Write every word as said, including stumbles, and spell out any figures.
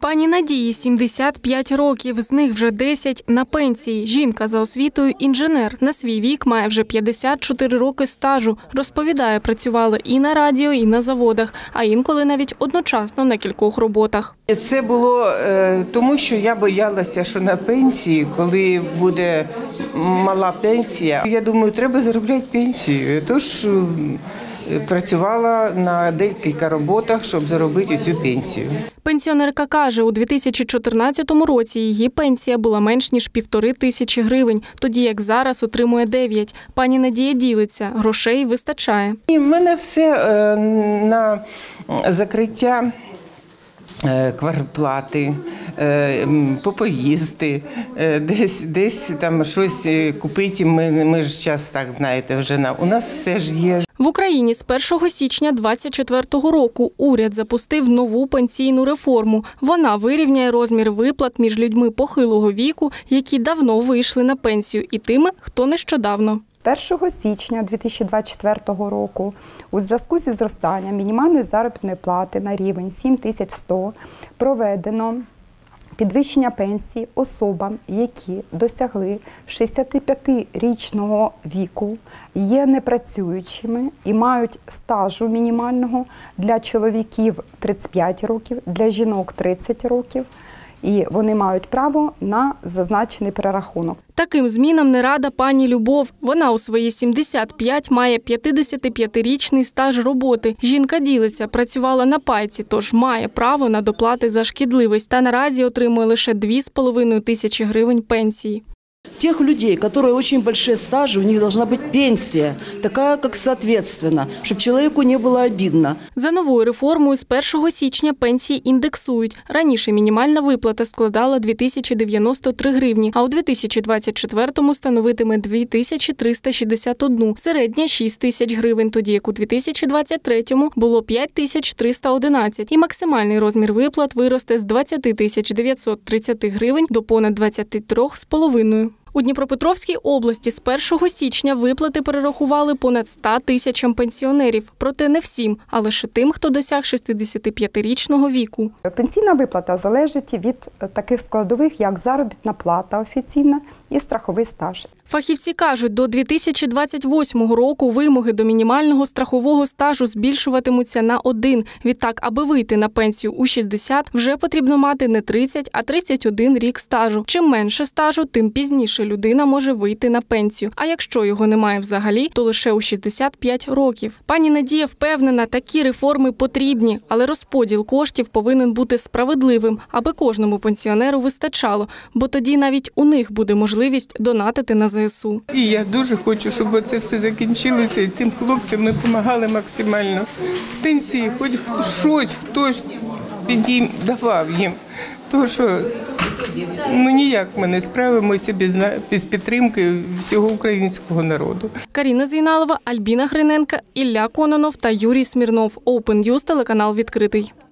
Пані Надії сімдесят п'ять років, з них вже десять на пенсії. Жінка за освітою інженер. На свій вік має вже п'ятдесят чотири роки стажу. Розповідає, працювала і на радіо, і на заводах, а інколи навіть одночасно на кількох роботах. Це було тому, що я боялася, що на пенсії, коли буде мала пенсія, я думаю, треба заробляти пенсію. Тож працювала на декілька роботах, щоб заробити цю пенсію. Пенсіонерка каже, у дві тисячі чотирнадцятому році її пенсія була менш ніж півтори тисячі гривень, тоді як зараз отримує дев'ять. Пані Надія ділиться, грошей вистачає. У мене все на закриття квартплати, попоїсти, десь, десь там щось купити. Ми, ми ж час так, знаєте, вже на у нас все ж є. В Україні з першого січня двадцять четвертого року уряд запустив нову пенсійну реформу. Вона вирівняє розмір виплат між людьми похилого віку, які давно вийшли на пенсію, і тими, хто нещодавно. першого січня дві тисячі двадцять четвертого року у зв'язку зі зростанням мінімальної заробітної плати на рівень сім тисяч сто проведено підвищення пенсії особам, які досягли шістдесятип'ятирічного віку, є непрацюючими і мають стажу мінімального для чоловіків тридцять п'ять років, для жінок тридцять років. І вони мають право на зазначений перерахунок. Таким змінам не рада пані Любов. Вона у свої сімдесят п'ять має п'ятдесятип'ятирічний стаж роботи. Жінка ділиться, працювала на пайці, тож має право на доплати за шкідливість. Та наразі отримує лише дві з половиною тисячі гривень пенсії. Тех людей, которые очень большие стажи, у них должна быть пенсия, такая, как соответственно, чтобы человеку не было обидно. За новою реформою з першого січня пенсії індексують. Раніше мінімальна виплата складала дві тисячі дев'яносто три гривні, а у дві тисячі двадцять четвертому становитиме дві тисячі триста шістдесят одну, середня – шість тисяч гривень, тоді як у дві тисячі двадцять третьому було п'ять тисяч триста одинадцять. І максимальний розмір виплат виросте з двадцяти тисяч дев'ятсот тридцяти гривень до понад двадцяти трьох з половиною. У Дніпропетровській області з першого січня виплати перерахували понад ста тисячам пенсіонерів. Проте не всім, а лише тим, хто досяг шістдесятип'ятирічного віку. Пенсійна виплата залежить від таких складових, як заробітна плата офіційна і страховий стаж. Фахівці кажуть, до дві тисячі двадцять восьмого року вимоги до мінімального страхового стажу збільшуватимуться на один. Відтак, аби вийти на пенсію у шістдесят, вже потрібно мати не тридцять, а тридцять один рік стажу. Чим менше стажу, тим пізніше людина може вийти на пенсію. А якщо його немає взагалі, то лише у шістдесят п'ять років. Пані Надія впевнена, такі реформи потрібні, але розподіл коштів повинен бути справедливим, аби кожному пенсіонеру вистачало, бо тоді навіть у них буде можливість донатити на зе ес у. І я дуже хочу, щоб це все закінчилося, і тим хлопцям ми допомагали максимально. З пенсії хоч щось, хтось давав їм. Тому що ну, ніяк ми не справимося без, без підтримки всього українського народу. Каріна Зейналова, Альбіна Гриненко, Ілля Кононов та Юрій Смірнов. Open News, телеканал відкритий.